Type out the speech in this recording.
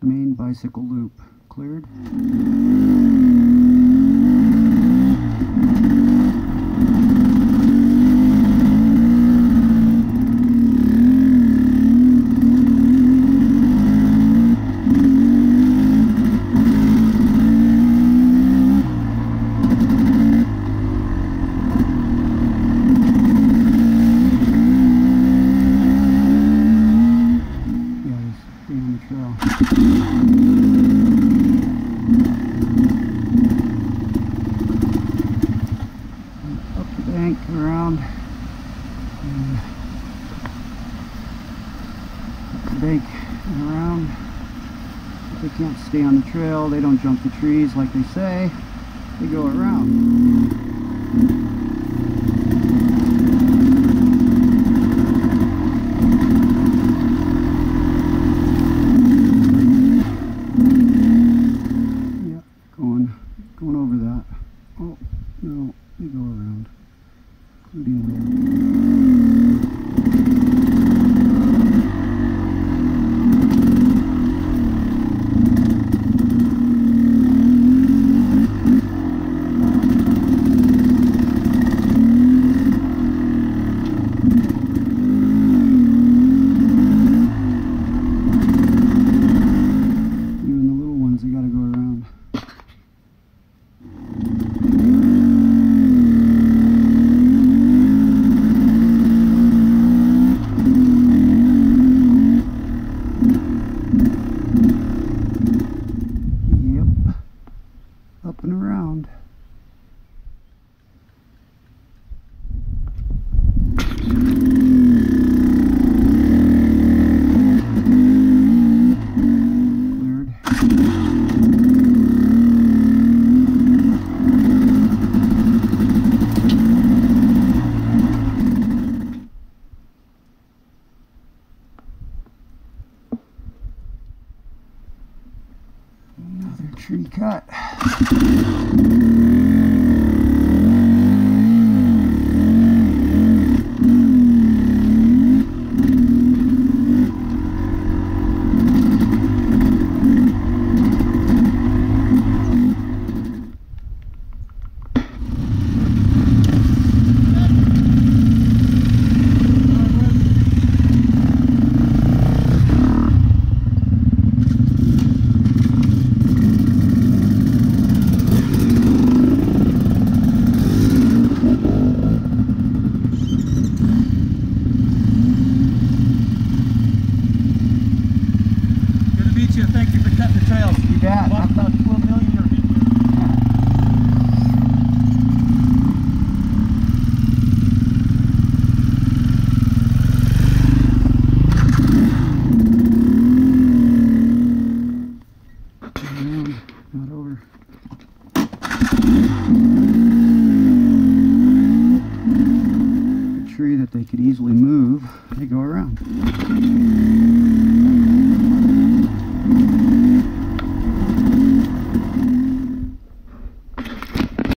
Main bicycle loop cleared. Up the bank, around, and up the bank and around. They can't stay on the trail, they don't jump the trees like they say, they go around. Going over that. Oh, no, they go around. Including even the little ones, they gotta go around. Up and around. Another tree cut. Thank you for cutting the trails. You bet. About 12 million years. Not over. A tree that they could easily move, they go around.